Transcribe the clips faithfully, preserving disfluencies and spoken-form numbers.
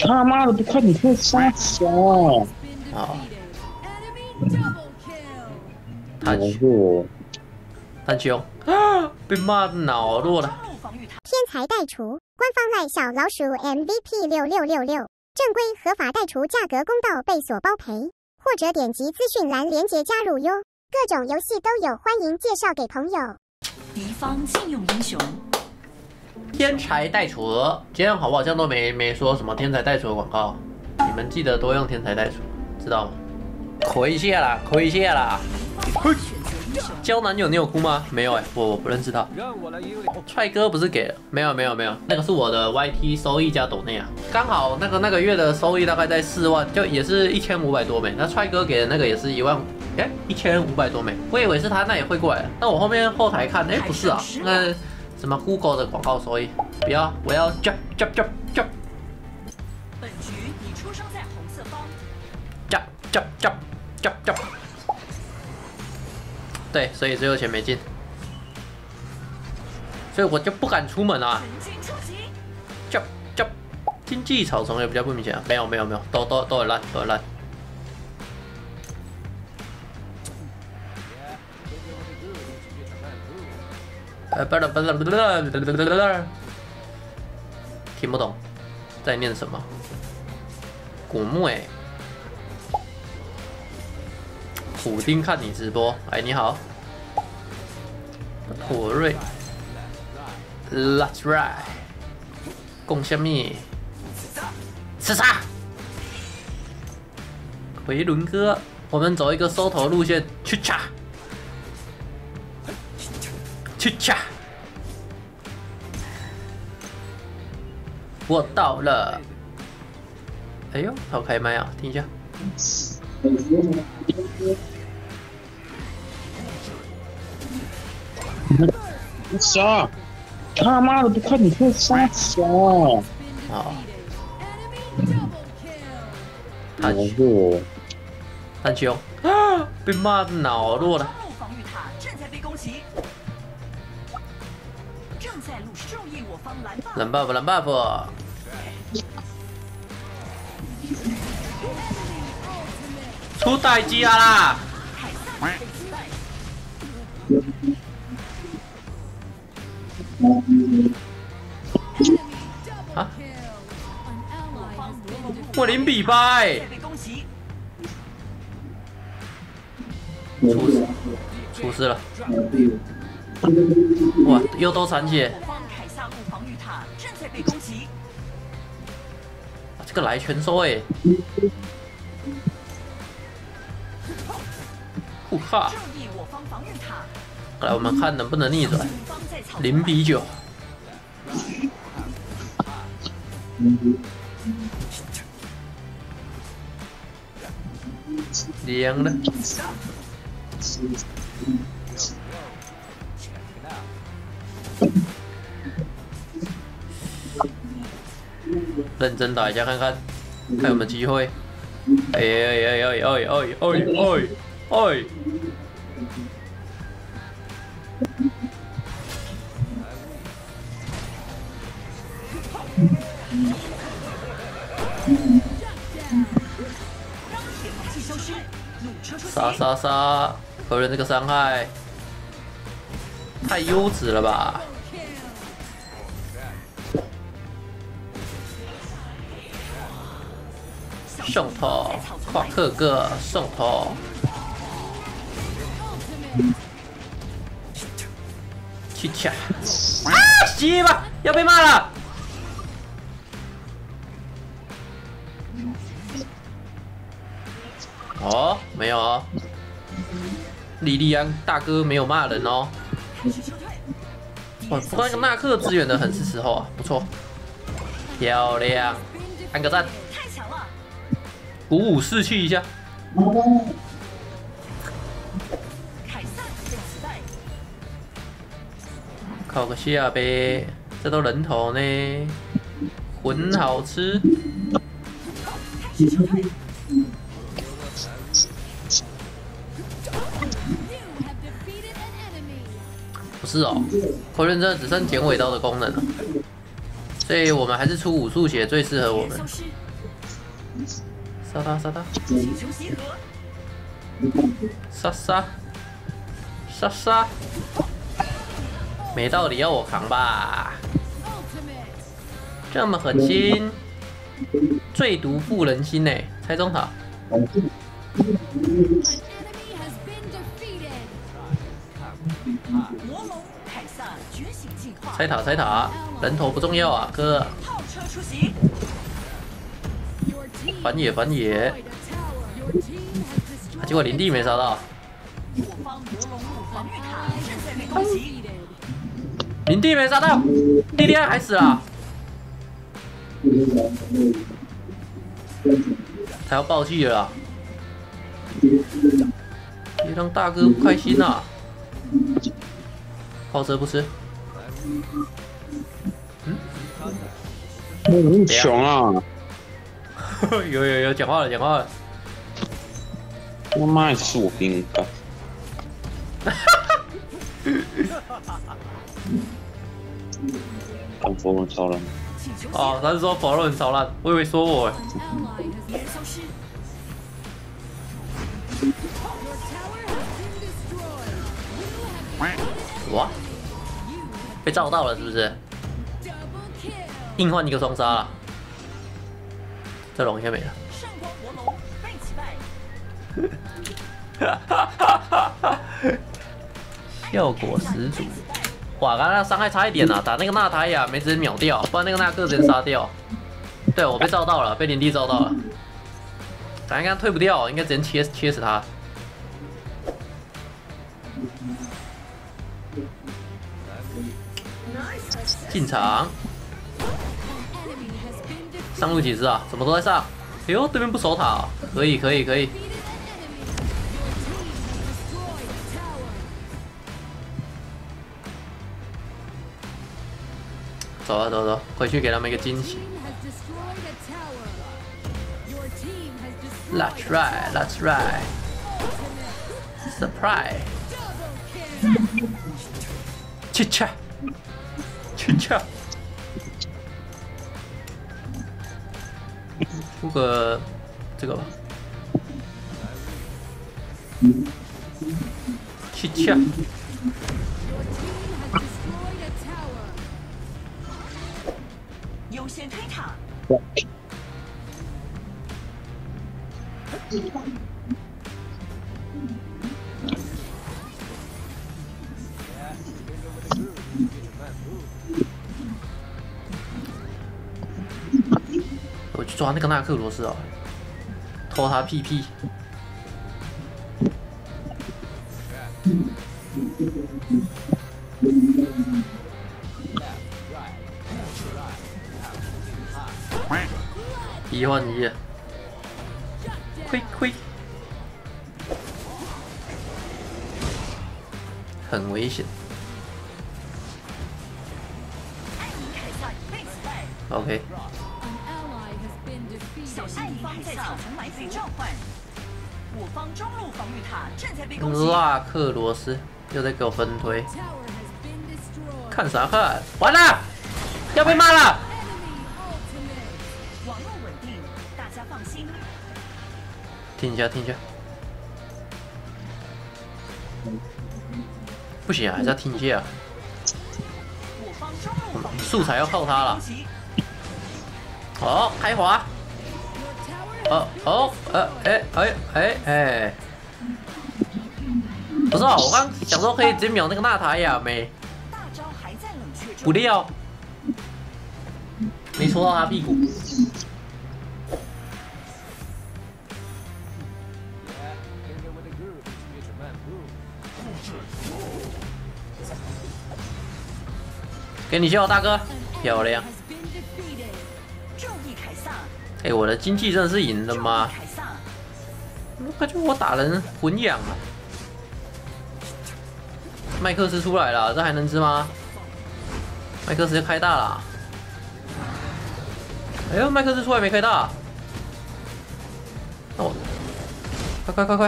他妈的，不快你会杀小啊！ 好， 他弱， 很凶啊！被骂恼弱了。 天才代除，官方赖小老鼠 M V P 六六六六，正规合法代除，价格公道，被锁包赔，或者点击资讯栏连结加入哟。各种游戏都有，欢迎介绍给朋友。 敌方禁用英雄。 天才代除，今天好我好像都没没说什么天才代除的广告，你们记得多用天才代除，知道吗？亏一下啦，亏一下啦。嘿，交男友你有哭吗？没有哎、欸，我我不认识他。帅哥不是给了？没有没有没有，那个是我的 Y T 收益加抖内啊，刚好那个那个月的收益大概在四万，就也是一千五百多枚。那帅哥给的那个也是一万，哎，一千五百多枚。我以为是他那也会过来，那我后面后台看，哎，不是啊，那什么 Google 的广告收益，不要，我要 jump jump jump jump。 本局你出生在红色方。 jump jump jump jump jump。对，所以最后钱没进，所以我就不敢出门啊。叫叫，经济草丛也比较不明显啊。没有没有没有，都都都很烂，都很烂。呃，不啦不啦不啦不啦不啦，听不懂在念什么。古木哎。普丁看你直播，哎，你好，妥瑞 ，That's right， 贡献蜜，吃啥？回伦哥，我们走一个收头路线，去掐，去掐，我到了，哎呦，好开麦啊，听一下。 杀！他妈的，不快你会杀小啊！ 好，他弱， 很凶啊！被骂恼弱了。 防御塔正在被攻击，正在录注意我方蓝 buff。 蓝 buff 蓝 buff。出代机啊啦！啊！我零比八哎！出事！出事了！哇，又都残血！这个来全收哎！呼哈！来，我们看能不能逆转。零比九。凉了。认真打一下看看，看有没有机会。哎哎哎哎哎哎哎哎哎！杀杀杀！可人这个伤害太优质了吧！送头，夸克哥送头。去抢！啊！西吧，要被骂了。哦，没有哦。莉莉安大哥没有骂人哦。哇，不过那个纳克支援的很是时候啊，不错，漂亮，按个赞。鼓舞士气一下。烤个下呗，这都人头呢，混好吃。不是哦，口刃真的只剩剪尾刀的功能了，所以我们还是出武术鞋最适合我们。 杀他杀他！ 请求集合。 杀杀杀杀！没道理要我扛吧？这么狠心，最毒妇人心呢？猜中塔。 魔龙凯撒觉醒计划。 猜塔猜塔，人头不重要啊，哥。 炮车出行。 反野反野，啊、结果林地没杀到。 我方魔龙路防御塔正在被攻击。 林地没杀到，莉莉安还死了。他要爆气了啦，别让大哥不开心啊！炮车不吃， 嗯，很穷啊！ 有有有，讲话了讲话了。 他妈的树兵干！看佛伦超人。 哦，他是说佛伦超烂，我以为说我。 敌人消失。 哇，被照到了是不是？硬换一个双杀了，这龙应该没了。 圣光魔龙被击败。 效果十足。哇，刚刚伤害差一点啊，打那个纳塔亚没直接秒掉，不然那个纳克直接杀掉。对，我被照到了，被林地照到了。咱应该退不掉，应该直接切切死他。进场，上路几只啊？怎么都在上？哎呦，对面不守塔、啊，可以可以可以。走啊走走，回去给他们一个惊喜。That's right, that's right. Surprise. 切切，切切。出个这个吧。切切。 优先推塔。 我去抓那个纳克罗斯啊，偷他屁屁。一换一，亏亏，很危险。OK。 小心敌方在草丛埋伏召唤，我方中路防御塔正在被攻击。 拉克罗斯又在给我分推，看啥看？完了，要被骂了。 网络稳定，大家放心。 听一下，听一下。不行啊，还是要听一下。 我方中路防御塔素材要靠他了。哦，开滑。哦哦，呃，哎哎哎哎，不是啊，我刚想说可以直接秒那个纳塔亚没，不料没戳到他屁股。给你笑，大哥，漂亮。哎、欸，我的经济真的是赢了吗？我感觉我打人混养啊！麦克斯出来了，这还能吃吗？麦克斯开大了！哎呦，麦克斯出来没开大？那我快快快快！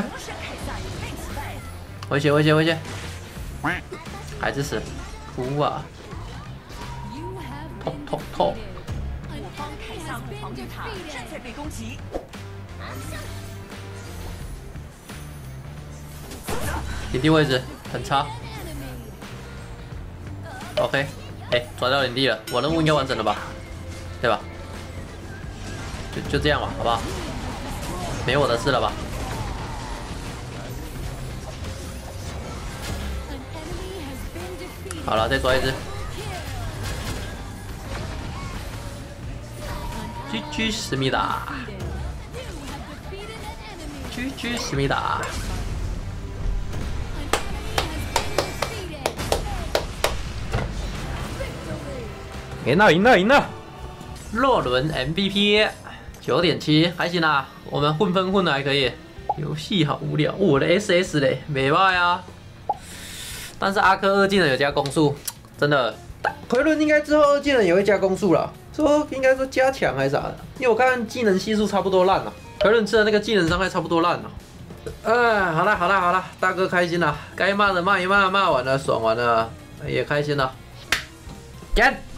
回血回血回血！孩子死，哭啊！痛痛痛！ 防御塔正在被攻击。 领地位置很差。OK， 哎、欸，抓到领地了，我任务应该完成了吧？对吧？就就这样吧，好不好？没我的事了吧？好了，再抓一只。G G 思密达 ，G G 思密达。赢了，赢了，赢了！洛伦 M V P 九点七，还行啦，我们混分混的还可以。游戏好无聊，我的 S S 嘞，没败啊。但是阿科二技能有加攻速，真的。奎伦应该之后二技能也会加攻速了，说应该说加强还是啥的，因为我看技能系数差不多烂了，奎伦吃的那个技能伤害差不多烂了。哎，好啦好啦好啦，大哥开心了，该骂的骂一骂，骂完了爽完了，也开心了，干！